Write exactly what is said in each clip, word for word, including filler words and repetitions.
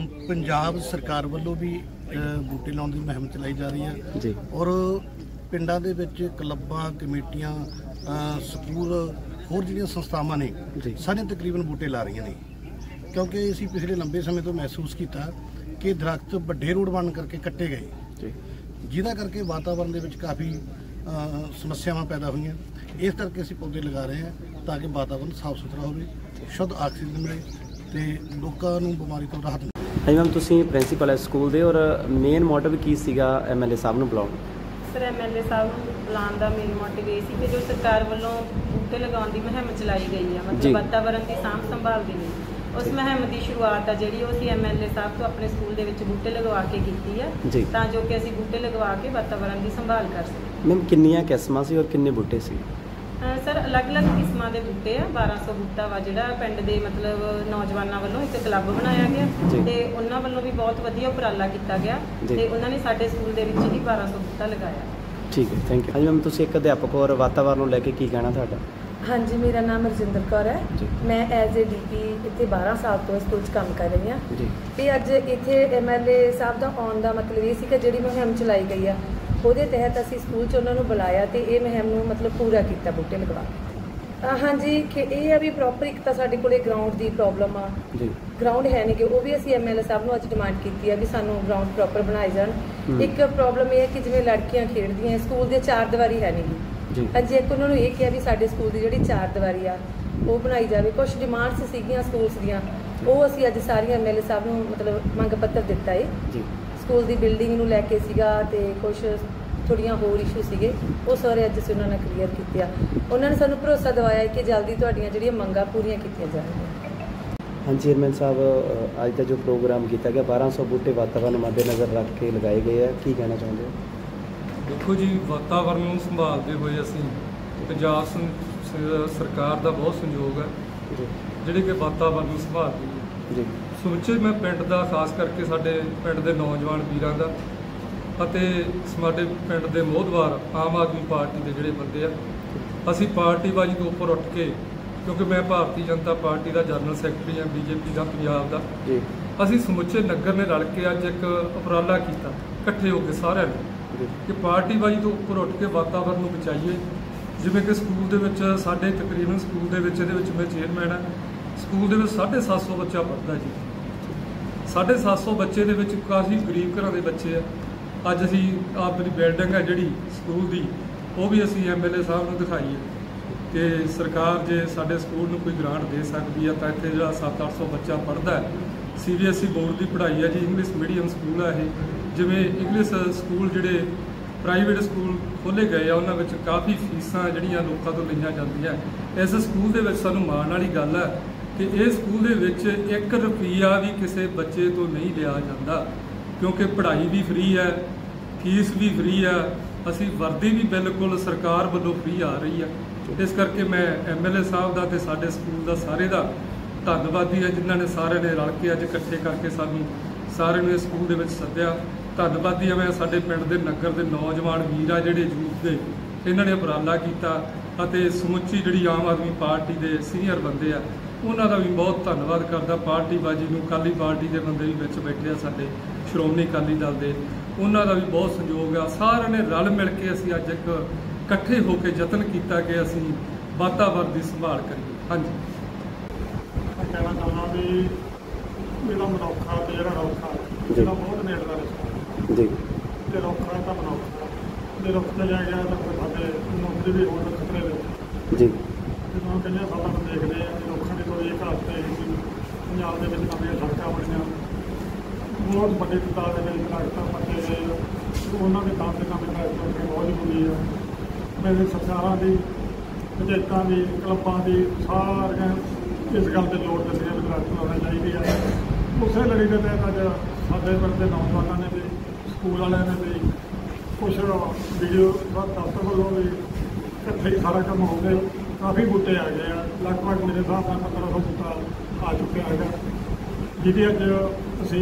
पंजाब सरकार वालों भी बूटे लाने की मुहिम चलाई जा रही है जी और पिंडां दे विच क्लब्बां कमेटियां स्कूल होर जिहड़ियां संस्थावां ने सारियां तकरीबन बूटे ला रही ने क्योंकि असीं पिछले लंबे समय तो महसूस किया कि दरख्त वड्डे रोड बन करके कट्टे गए जिहदा करके वातावरण दे विच काफ़ी समस्यावां पैदा हुई। इस करके असीं पौधे लगा रहे हैं ताकि वातावरण साफ सुथरा हो शुद्ध ऑक्सीजन मिले तो लोगों को बीमारी तो राहत मिले। हाँ मैम तुसीं प्रिंसीपल है स्कूल दे और मेन मोटिव की सीगा एम एल ए साहब नूं बुलाउण? सर एम एल ए साहब बुलाने का मेन मोटिव ये सी कि जो सरकार वालों बूटे लगाने की मुहिम चलाई गई है मतलब वातावरण की सांभ संभाल के लिए उस मुहिम की शुरुआत है जी असीं एम एल ए साहब तो अपने स्कूल के बूटे लगवा के की है तां जो कि असीं बूटे लगवा के वातावरण की संभाल कर सकें। मैम कितनियां किस्मां सी और किन्ने बूटे सी? सर अलग अलग किस्मां दे बूटे आ बारह सौ बूटा वा जिहड़ा पिंड दे मतलब नौजवानों वालों एक क्लब बनाया गया ते उन्हां वालों भी बहुत वधिया उपराला किया गया ते उन्हां ने साडे स्कूल दे विच ही बारह सौ बूटा लगाया। ठीक है थैंक यू। हाँ मैम तुसीं एक अध्यापक और वातावरण नूं लैके की कहना तुहाडा? हाँ जी मेरा नाम रजिंदर कौर है मैं एज ए डी पी इतने बारह साल तो स्कूल काम कर रही हाँ तो अज इतने एम एल ए साहब का आने का मतलब ये कि जी मुहिम चलाई गई है वो तहत असी स्कूल उन्होंने बुलाया तो ये मुहिम मतलब पूरा किया बूटे लगवा के। हाँ जी ये है भी प्रॉपर एक तो साढ़े को ग्राउंड की प्रॉब्लम आ ग्राउंड है नहीं कि वो भी असी एम एल ए साहब अज डिमांड की है भी सानू ग्राउंड प्रॉपर बनाए जाए। एक प्रॉब्लम यह है कि जिवें लड़कियां खेडदियां स्कूल के चार दीवारी है नहीं अज एक उन्होंने ये किया भी साडे स्कूल की जी चार दीवारी आ वो बनाई जाए। कुछ डिमांड्स सीगियां स्कूल्स दियां वो असी अज सारियां एम एल ए साहब नूं मतलब मंग पत्र दिता है स्कूल की बिल्डिंग नूं लैके सीगा ते कुछ थोड़ियां होर इशू सीगे वो सारे अज असीं उन्हां नाल क्लीयर कीते आ। उन्होंने सानूं भरोसा दवाया कि जल्दी तुहाडीआं जिहड़ियां मंगां पूरीआं कीतियां जाणगीआं। हाँ चेयरमैन साहब अज का जो प्रोग्राम किया गया बारह सौ बूटे वातावरण मद्देनज़र रख के लगाए गए हैं की कहना चाहुंदे हो? देखो जी वातावरण को संभालते हुए असी पंजाब सरकार का बहुत संयोग है जिहड़े कि वातावरण को संभालती है समੁੱਚੇ मैं पिंड का खास करके साडे पिंड के नौजवान वीरां दा अते साडे पिंड के मोहतवार आम आदमी पार्टी के जिहड़े बंदे आ असी पार्टीबाजी तो उपर उठ के क्योंकि मैं भारतीय जनता पार्टी का जनरल सैकटरी हाँ बीजेपी का पंजाब का असी समੁੱਚੇ नगर ने रल के अज एक उपराला किया इकट्ठे होकर सारे कि पार्टीबाजी तो उपर उठ के वातावरण को बचाइए। जिमें कि स्कूल के विच साडे तकरीबन स्कूल के विच इहदे विच मैं चेयरमैन हाँ स्कूल के साढ़े सत्त सौ बच्चा पढ़ता जी साढ़े सत्त सौ बच्चे दे विच काफ़ी गरीब घर के बच्चे है। अज असी अपनी बिल्डिंग है जिहड़ी स्कूल की वो भी असी एम एल ए साहब नूं दिखाई है कि सरकार जे साडे स्कूल नूं कोई ग्रांट दे सकती है तो इत्थे जिहड़ा सत्त अठ सौ बच्चा पढ़ता है C B S E board की पढ़ाई है जी इंग्लिश मीडियम स्कूल है ये जिमें इंग्लिश स्कूल जिहड़े प्राइवेट स्कूल खोले गए उन्होंने काफ़ी फीसा जिहड़ियां लोगों तो लईआं जांदियां इस स्कूल दे विच सानूं माण वाली गल है कि इस स्कूल दे विच एक रुपया भी किसी बच्चे तो नहीं लिया जाता क्योंकि पढ़ाई भी फ्री है फीस भी फ्री है असी वर्दी भी बिल्कुल सरकार वालों फ्री आ रही है। इस करके मैं एम एल ए साहब का तो साडे स्कूल का सारे का धन्नवादी है जिन्होंने सारे ने रल के अज इकट्ठे करके सानू सारे ने स्कूल के सद्या। धन्नवादी है मैं साडे पिंड के नगर के नौजवान वीर आ जिहड़े यूथ के इन्होंने उपराला किया अते समुची जिहड़ी आम आदमी पार्टी के सीनियर बंदे आ उन्हों का भी बहुत धन्नवाद करता। पार्टीबाजी नूं अकाली पार्टी के बंदे भी विच बैठे आ साडे श्रोमणी अकाली दल के उन्हों का भी बहुत संयोग आ सारे ने रल मिल के असीं अज एक इकट्ठे होकर यतन किया कि असीं वातावरण की संभाल करिए। हाँ जी मैं कहना चाहना भी मेरा मनुखा तो जो रौखा जो बहुत नेड़ला रिश्ता जी रौखा तो मनुखा जो रुख चलिया गया तो फिर साढ़े नौकरी भी होर खतरे में जी जो कई सालों को देखते हैं कि रुखा की थोड़ी घाट है पंजाब के नवीं सड़क बनिया बहुत बड़ी तादाद में दरख्त पट्टे गए उन्होंने काम से नवे दरख्त पट्टने बहुत जरूरी है। मेरे सरकारों की पंचायतों की क्लबों की सारिया इस गल पर जोर दिंदियां भी दरख्त लाने चाहिए है। उस लड़ी के तहत अज साडे पिंड के नौजवानों ने भी स्कूल वाले ने भी कुछ वीडियो दफ्तर वालों भी इकट्ठे सारा काम हो गए काफ़ी बूटे आ गए हैं लगभग मेरे हिसाब से पंद्रह सौ बूटा आ चुके है जिहदी अज असी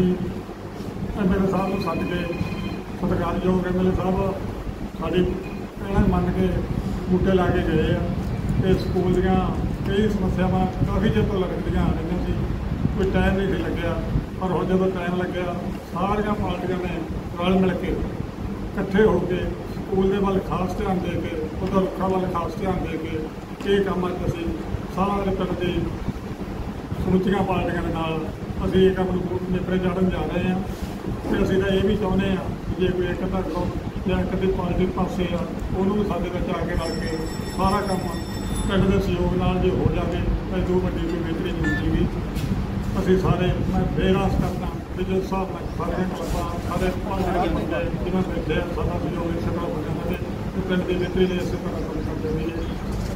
एम एल ए साहब को सद के सत्कारयोग एम एल ए साहब साड़ी कहना मन के बूटे ला के गए हैं। स्कूल दियाँ कई समस्यावां काफ़ी चिर तो लगदियां आ रही सी कोई टाइम नहीं लग्या ਪਰ ਹੁਣ ਜਦੋਂ ਟਾਈਮ ਲੱਗਿਆ ਸਾਰੀਆਂ ਪਾਰਟੀਆਂ ਨੇ ਰਲ ਮਿਲ ਕੇ ਇਕੱਠੇ ਹੋ ਕੇ ਸਕੂਲ ਦੇ ਵੱਲ ਖਾਸ ਧਿਆਨ ਦੇ ਕੇ ਉਹਦਾ ਰੁੱਖਾਂ ਵੱਲ ਖਾਸ ਧਿਆਨ ਦੇ ਕੇ ਇਹ ਕੰਮ ਅੱਜ ਅਸੀਂ ਸਾਰੇ ਪਿੰਡ ਦੀ ਸਮੁੱਚੀਆਂ ਪਾਰਟੀਆਂ ਦੇ ਨਾਲ ਅਸੀਂ ਇਹ ਕੰਮ ਨੂੰ ਨੇਪਰੇ ਚਾੜ੍ਹਨ ਜਾ ਰਹੇ ਹਾਂ। ਅਤੇ ਅਸੀਂ ਤਾਂ ਇਹ ਵੀ ਚਾਹੁੰਦੇ ਹਾਂ ਕਿ ਜੇ ਕੋਈ ਇੱਕ ਅੱਧਾ ਗਰੁੱਪ ਜਾਂ ਇੱਕ ਅੱਧੀ ਪਾਰਟੀ ਪਾਸੇ ਆ ਉਹਨੂੰ ਵੀ ਸਾਡੇ ਵਿੱਚ ਆ ਕੇ ਰਲ ਕੇ ਸਾਰਾ ਕੰਮ ਪਿੰਡ ਦੇ ਸਹਿਯੋਗ ਨਾਲ ਜੇ ਹੋ ਜਾਵੇ ਤਾਂ ਦੋ ਵੱਡੀ ਕੋਈ ਬਿਹਤਰੀ ਨਹੀਂ ਹੁੰਦੀ। ਅਸੀਂ ਸਾਰੇ ਮੈਂ ਫੇਰ ਆਸ ਕਰਦਾ ਵੀ ਜੋ ਹਿਸਾਬ ਨਾਲ ਸਾਰੀਆਂ ਕਲੱਬਾਂ ਸਾਰੇ ਪਾਰਟੀਆਂ ਦੇ ਬੰਦੇ ਜਿਨ੍ਹਾਂ ਬੈਠੇ ਆ ਸਾਡਾ ਸਹਿਯੋਗ ਇਸੇ ਤਰ੍ਹਾਂ ਹੋ ਜਾਂਦਾ ਅਤੇ ਪਿੰਡ ਦੀ ਬਿਹਤਰੀ ਲਈ ਇਸੇ ਤਰ੍ਹਾਂ ਕੰਮ ਕਰਦੇ ਰਹੀਏ।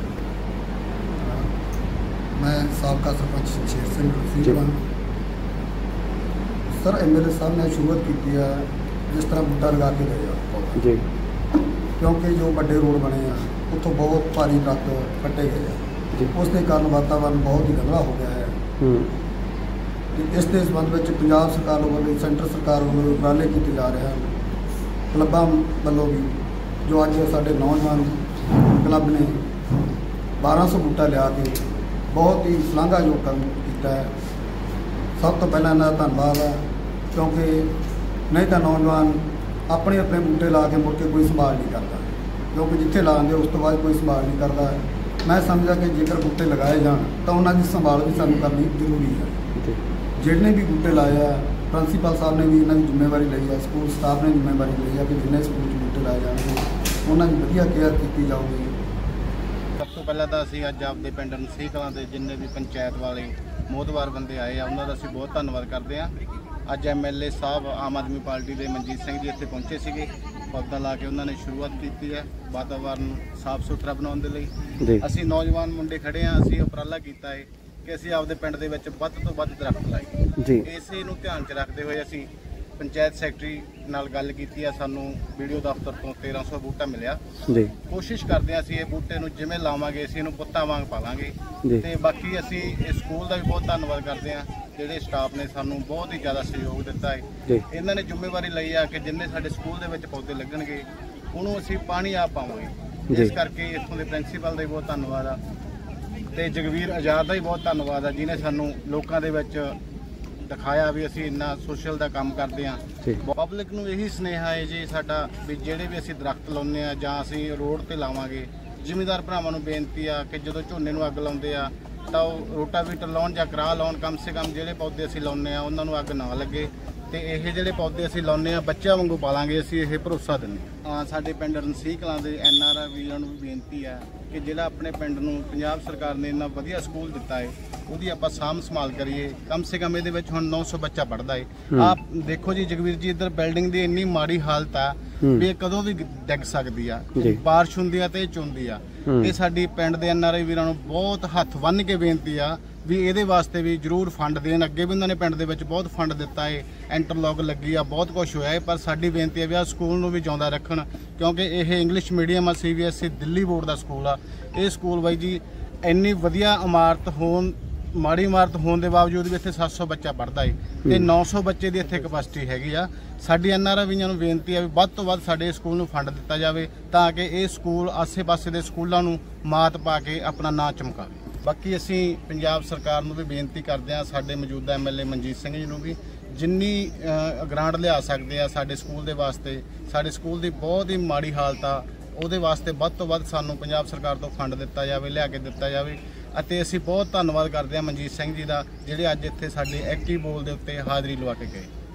मैं साबका sarpanch Shamsher Singh Seerwa sir M L A साहब ने शुरुआत की है जिस तरह बूटा लगा के गए जी, क्योंकि जो बड़े रोड बने हैं उतों बहुत भारी दरख्त कटे गए हैं, उसके कारण वातावरण बहुत ही गंदा हो गया है। इस दे संबंध में पंजाब सरकार वालों सेंटर सरकार वालों उपराले किए जा रहे हैं, क्लबों वालों भी जो अज साढ़े नौजवान क्लब ने बारह सौ बूटा लिया के बहुत ही शलाघायोग काम किया है। सब तो पहला इन्हों का धन्यवाद है, क्योंकि नहीं तो नौजवान अपने अपने बूटे ला के मुड़ के कोई संभाल नहीं करता, क्योंकि जिथे लाते उस तो बाद कोई संभाल नहीं करता है। मैं समझा कि जेकर बूटे लगाए जान तो उन्होंने संभाल भी सानू करनी जरूरी है। जिन्हें भी बूटे लाए हैं प्रिंसीपल साहब ने भी इन्हों की जिम्मेवारी ली है, स्कूल स्टाफ ने जिम्मेवारी ली है कि जिन्हें स्कूल बूटे लाए जाएंगे उन्होंने वधिया केयर की जाऊगी। सब तो पहला तो असी अज आपके पिंड नसीह कलां दे जिन्ने भी पंचायत वाले मोहतबार बंदे आए आ उन्होंने असी बहुत धन्यवाद करते हैं। अज एम एल ए साहब आम आदमी पार्टी के मनजीत सिंह जी इत्थे पहुंचे सीगे, पौधा ला के उन्होंने शुरुआत की है वातावरण साफ सुथरा बनाने के लिए। असी नौजवान मुंडे खड़े हाँ, असी उपराला किया है कि असी आपदे पिंड दे विच वध तो वध दरख्त लाए। इसे नूं ध्यान च रखते हुए असी पंचायत सैकटरी नाल गल कीती है, सानू वीडियो दफ्तर तो तेरह सौ बूटा मिलिया। कोशिश करते हैं असी ये बूटे नूं जिवें लावांगे असी इहनूं पुत्तां वांग पालांगे। ते बाकी असी स्कूल का भी बहुत धन्नवाद करते हैं, जिहड़े स्टाफ ने सानू बहुत ही ज़्यादा सहयोग दिता है। इन्हां ने जिम्मेवारी लई आ कि जिन्ने साडे स्कूल दे विच पौधे लगणगे उहनूं असी पानी आप पावांगे। इस करके इत्थों दे प्रिंसीपल दा भी बहुत धन्नवाद आ ते जगवीर आजाद दा भी बहुत धन्नवाद आ, जिन्हें सानू लोकां दे विच दिखाया भी असी इन्ना सोशल का काम करते हैं। पब्लिक नूं यही सुनेहा है जी साडा भी जिहड़े भी असी दरख्त लाउने आ जां असी रोड ते लावांगे, जिमीदार भरावां नूं बेनती आ कि जदों झोने नूं अग लाउंदे आ तां ओह रोटावीटर लाउण जां करा लाउण, कम से कम जिहड़े पौधे असी लाउने आ उन्हां नूं अग ना लगे ते इह जिहड़े पौधे असी लाउने आ बच्चिआं वांगू पालांगे, असी इह भरोसा दिंदे हां। साडे पिंड नसीह कलां दे एन आर आई वीरां नूं बेनती है कि जिहड़ा अपने पिंड नूं पंजाब सरकार ने इन्ना वधिया स्कूल दिता है ਉਹਦੀ ਆਪਾਂ ਸਾਂਭ ਸੰਭਾਲ ਕਰੀਏ। कम से कम ਇਹਦੇ ਵਿੱਚ ਹੁਣ नौ सौ ਬੱਚਾ ਪੜਦਾ ਹੈ। ਆਪ ਦੇਖੋ ਜੀ ਜਗਵੀਰ ਜੀ ਇੱਧਰ ਬਿਲਡਿੰਗ ਦੀ ਇੰਨੀ ਮਾੜੀ ਹਾਲਤ ਆ ਵੀ ਇਹ ਕਦੋਂ ਵੀ ਡਿੱਗ ਸਕਦੀ ਆ, ਬਾਰਿਸ਼ ਹੁੰਦੀ ਆ ਤੇ ਚੁੰਦੀ ਆ। ਇਹ ਸਾਡੀ ਪਿੰਡ ਦੇ ਐਨ ਆਰ ਆਈ ਵੀਰਾਂ ਨੂੰ ਬਹੁਤ ਹੱਥ ਬੰਨ੍ਹ ਕੇ ਬੇਨਤੀ ਆ ਵੀ ਇਹਦੇ ਵਾਸਤੇ ਵੀ ਜ਼ਰੂਰ ਫੰਡ ਦੇਣ। ਅੱਗੇ ਵੀ ਉਹਨਾਂ ਨੇ ਪਿੰਡ ਦੇ ਵਿੱਚ ਬਹੁਤ ਫੰਡ ਦਿੱਤਾ ਹੈ, ਇੰਟਰਲੌਕ ਲੱਗੀ ਆ, ਬਹੁਤ ਕੁਝ ਹੋਇਆ ਹੈ, ਪਰ ਸਾਡੀ ਬੇਨਤੀ ਹੈ ਵੀ ਆ ਸਕੂਲ ਨੂੰ ਵੀ ਜਿਉਂਦਾ ਰੱਖਣ, ਕਿਉਂਕਿ ਇਹ ਇੰਗਲਿਸ਼ ਮੀਡੀਅਮ ਆ, C B S E Delhi board ਦਾ ਸਕੂਲ ਆ। ਇਹ ਸਕੂਲ ਬਾਈ ਜੀ ਇੰਨੀ ਵਧੀਆ ਇਮਾਰਤ ਹੋਣ ਮਾੜੀ ਇਮਾਰਤ ਹੋਣ ਦੇ ਬਾਵਜੂਦ ਵੀ ਇੱਥੇ ਸੱਤ सौ ਬੱਚਾ ਪੜ੍ਹਦਾ ਹੈ ਤੇ नौ सौ ਬੱਚੇ ਦੀ ਇੱਥੇ ਕਪੈਸਿਟੀ ਹੈਗੀ ਆ। ਸਾਡੀ ਐਨ ਆਰ ਆਈ ਵੀਆਂ ਨੂੰ ਬੇਨਤੀ ਹੈ ਵੀ ਵੱਧ ਤੋਂ ਵੱਧ ਸਾਡੇ ਸਕੂਲ ਨੂੰ ਫੰਡ ਦਿੱਤਾ ਜਾਵੇ ਤਾਂ ਕਿ ਇਹ ਸਕੂਲ ਆਸੇ-ਪਾਸੇ ਦੇ ਸਕੂਲਾਂ ਨੂੰ ਮਾਤ ਪਾ ਕੇ ਆਪਣਾ ਨਾਂ ਚਮਕਾਵੇ। ਬਾਕੀ ਅਸੀਂ ਪੰਜਾਬ ਸਰਕਾਰ ਨੂੰ ਵੀ ਬੇਨਤੀ ਕਰਦੇ ਹਾਂ, ਸਾਡੇ ਮੌਜੂਦਾ M L A Manjit Singh ji ਨੂੰ ਵੀ ਜਿੰਨੀ ਗ੍ਰਾਂਟ ਲਿਆ ਸਕਦੇ ਆ ਸਾਡੇ ਸਕੂਲ ਦੇ ਵਾਸਤੇ। ਸਾਡੇ ਸਕੂਲ ਦੀ ਬਹੁਤ ਹੀ ਮਾੜੀ ਹਾਲਤ ਆ, ਉਹਦੇ ਵਾਸਤੇ ਵੱਧ ਤੋਂ ਵੱਧ ਸਾਨੂੰ ਪੰਜਾਬ ਸਰਕਾਰ ਤੋਂ ਫੰਡ ਦਿੱਤਾ ਜਾਵੇ, ਲਿਆ ਕੇ ਦਿੱਤਾ ਜਾਵੇ। ਅਤੇ ਅਸੀਂ ਬਹੁਤ ਧੰਨਵਾਦ ਕਰਦੇ ਹਾਂ ਮਨਜੀਤ ਸਿੰਘ ਜੀ ਦਾ, ਜਿਹੜੇ ਅੱਜ ਇੱਥੇ ਸਾਡੇ ਐਕਟਿਵ ਬੋਲ ਦੇ ਉੱਤੇ ਹਾਜ਼ਰੀ ਲਵਾ ਕੇ ਗਏ।